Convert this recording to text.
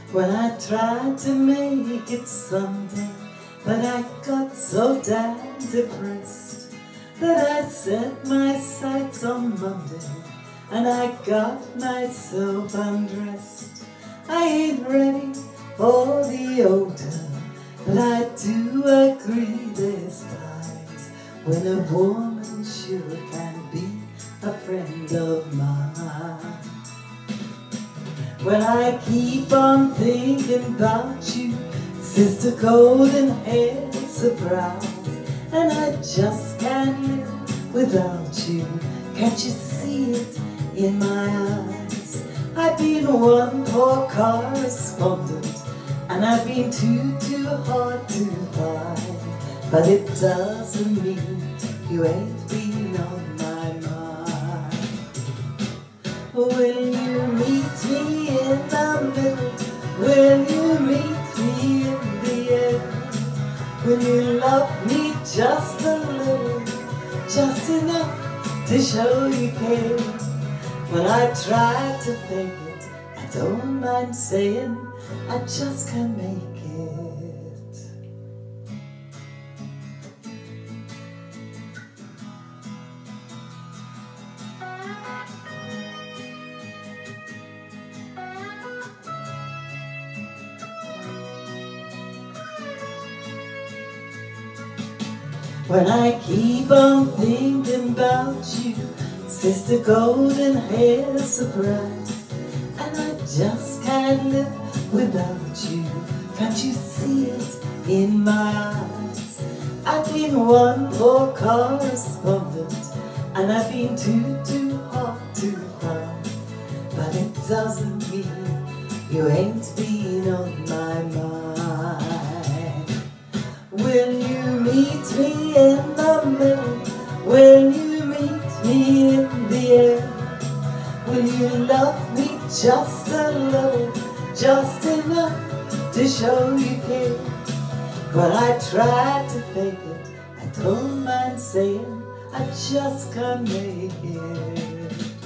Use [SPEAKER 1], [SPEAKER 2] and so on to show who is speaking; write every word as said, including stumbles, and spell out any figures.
[SPEAKER 1] When I tried to make it Sunday, but I got so damn depressed that I set my sights on Monday and I got myself undressed. I ain't ready for the older, but I do agree there's times when a woman sure can be a friend of mine. When I keep on thinking about you, Sister Golden Hair Surprise, and I just can't live without you. Can't you see it in my eyes? I've been one poor correspondent, and I've been too, too hard to find, but it doesn't mean you ain't been on my mind. Will you meet me in the middle? Will you meet me in the end? Will you love me just a little, just enough to show you care? When I try to fake it, I don't mind saying I just can't make it. When I keep on thinking about you, Sister Golden Hair Surprise, and I just can't live without you. Can't you see it in my eyes? I've been one poor correspondent, and I've been too, too hard to find, but it doesn't mean you ain't been on my mind. Will you meet me in the middle? Will you meet me in the air? Will you love me just a little, just enough to show you care? When I try to fake it, I don't mind saying I just can't make it.